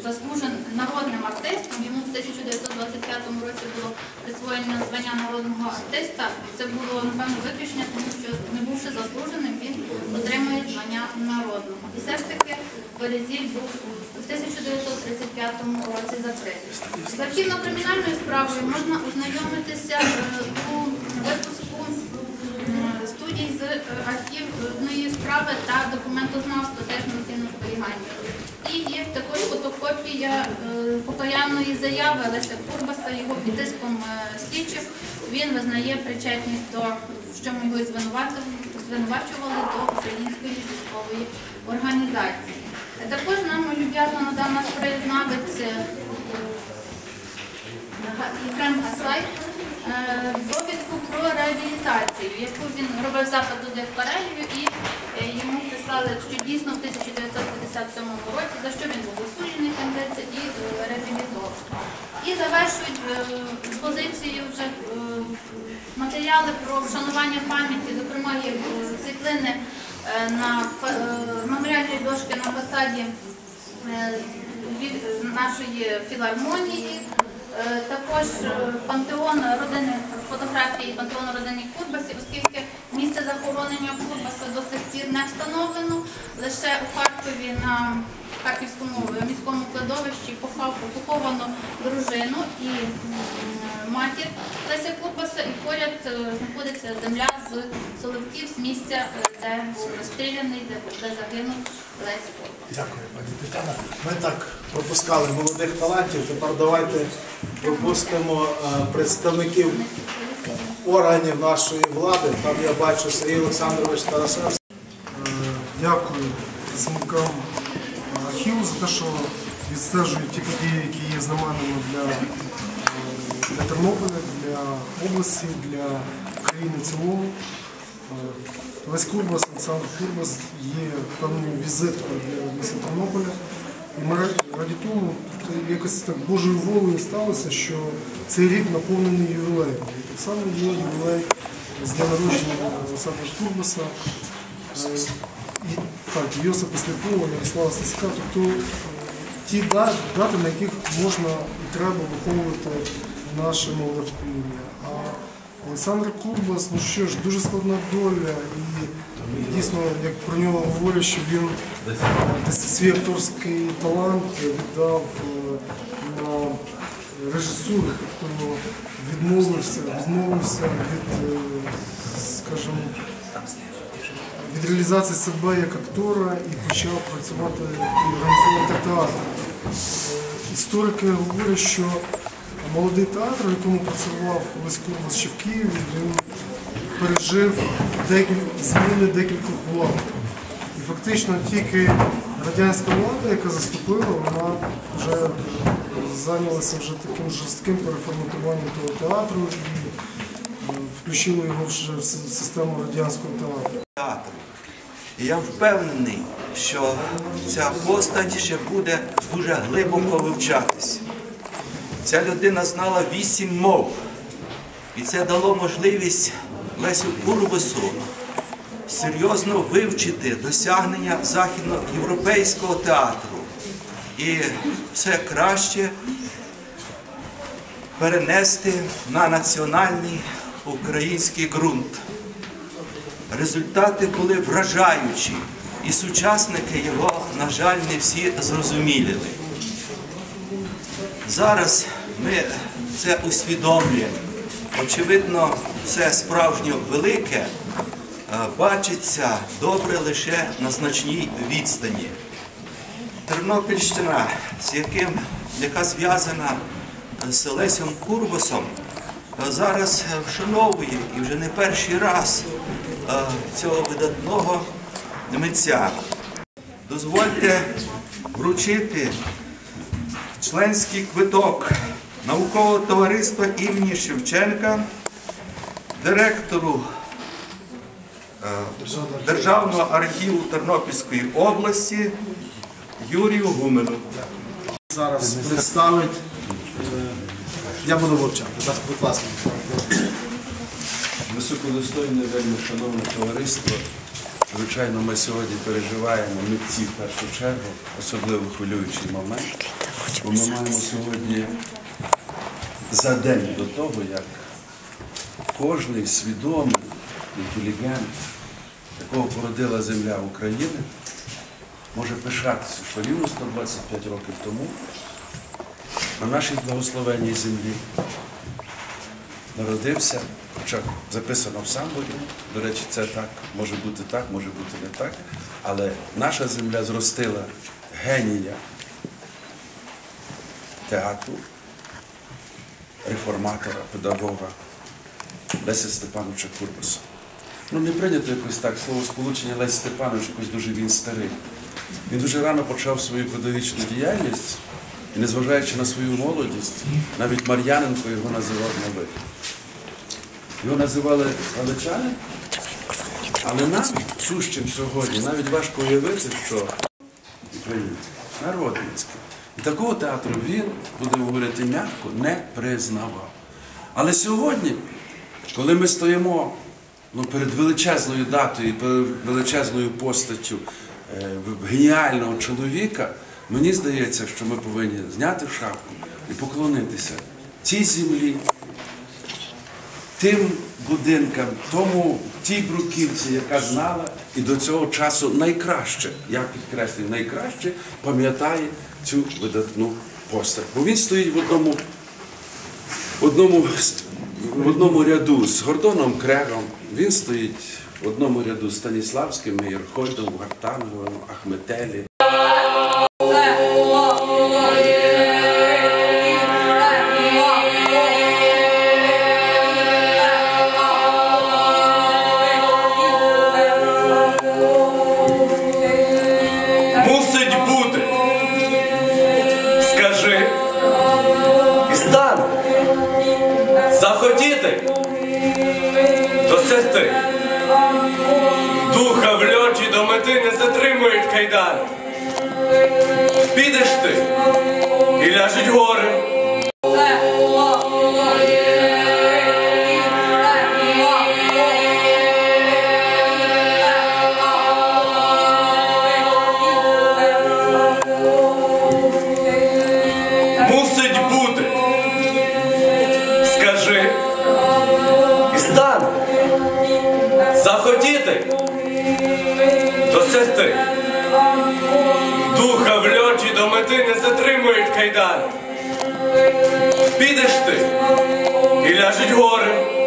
заслуженим народним артистом. Йому в 1925 році було присвоєно звання народного артиста. Це було, напевно, виключення, тому що, не бувши заслуженим, він отримує звання народного. І все ж таки Березіль був в 1935 році закритий. З архівно-кримінальною справою можна ознайомитися у випуску студій з архівної справи та документознавства теж на архівному зберіганні. І є також фотокопія покаянної заяви Леся Курбаса, його під тиском слідчих. Він визнає причетність до, що ми його звинувачували, до української військової організації. Також нам люб'язно надав наш краєзнавець Єфрем Гасай довідку про реабілітацію, яку він робив запит туди в Карелію, і йому прислали, що дійсно в 1957 році, за що він був осуджений, кандидат і реабілітований. І завершують позицію вже матеріали про вшанування пам'яті, зокрема є світлини на меморіальній дошці на фасаді нашої філармонії, також пантеон родини, фотографії пантеону родини Курбасів, оскільки місце захоронення Курбаса до сих пір не встановлено, лише у Харкові на Харківському міському кладовищі поховано дружину і матір Леся Курбаса, і поряд знаходиться земля з Соловків, з місця, де був розстріляний, де загинув Лесь Курбас. Дякую, пані Тетяна. Ми так пропускали молодих талантів, тепер давайте пропустимо представників органів нашої влади. Там я бачу Сергій Олександрович Тарасевський. Дякую працівникам архіву за те, що відстежують ті події, які є знаменними для Тернополя, для області, для країни в цілому. Лесь Курбас, Олександр Курбас є певною візиткою для міста Тернополя. І ми раді тому, якось так Божою волею сталося, що цей рік наповнений ювілеєм. І так само є ювілей з дня народження Олександра Курбаса, і Йосипа Сліпова, Ярослава Стецька, тобто ті дати, на яких можна і треба виховувати наше молоде покоління. А Олександр Курбас, ну що ж, дуже складна доля, і дійсно, як про нього говорять, що він свій акторський талант віддав на режисуру, тобто відмовився від, скажімо, від реалізації себе як актора і почав працювати і організовувати театр. Історики говорять, що молодий театр, в якому працював Лесь Курбас ще в Києві, він пережив зміни декількох влад. І фактично тільки радянська влада, яка заступила, вона вже зайнялася вже таким жорстким переформатуванням того театру і включила його вже в систему радянського театру. І я впевнений, що ця постать ще буде дуже глибоко вивчатися. Ця людина знала 8 мов, і це дало можливість Лесю Курбасу серйозно вивчити досягнення західноєвропейського театру і все краще перенести на національний український ґрунт. Результати були вражаючі, і сучасники його, на жаль, не всі зрозуміли. Зараз ми це усвідомлюємо. Очевидно, все справжньо велике бачиться добре лише на значній відстані. Тернопільщина, яка зв'язана з Лесем Курбасом, зараз вшановує і вже не перший раз цього видатного митця. Дозвольте вручити членський квиток Наукового товариства імені Шевченка директору Державного архіву Тернопільської області Юрію Гумену. Зараз представить, я буду вивчати, будь ласка. Високодостойне, вельми шановне товариство. Звичайно, ми сьогодні переживаємо митці в першу чергу, особливо хвилюючий момент. Бо ми маємо сьогодні за день до того, як кожний свідомий інтелігент, якого породила земля України, може пишатися, що рівно 125 років тому на нашій благословенній землі народився, хоча записано в Самборі, до речі, це так, може бути так, може бути не так, але наша земля зростила генія театру, реформатора, педагога Леся Степановича Курбаса. Ну, не прийнято якось так слово сполучення Лесь Степанович, якось дуже він старий. Він дуже рано почав свою педагогічну діяльність і, незважаючи на свою молодість, навіть Мар'яненко його називав на ви. Його називали галичани, але нам, сущим сьогодні, навіть важко уявити, що українці, народницький. І такого театру він, будемо говорити м'яко, не признавав. Але сьогодні, коли ми стоїмо перед величезною датою, перед величезною постаттю геніального чоловіка, мені здається, що ми повинні зняти шапку і поклонитися цій землі, тим будинкам, тій бруківці, яка знала і до цього часу найкраще, я підкреслюю, найкраще пам'ятає цю видатну постать. Бо він стоїть в одному ряду з Гордоном Крегом, він стоїть в одному ряду з Станіславським, Мейерхольдом, Вартановим, Ахметелі. Мусить бути. Скажи і стане. Захотіти досягти. Духа в льоті до мети не затримують кайдани. Підеш ти і ляжуть гори. Мусить бути. Скажи і стане. Захотіти досягти. Духа в льоті до мети не затримують кайдани. Підеш ти і ляжуть гори.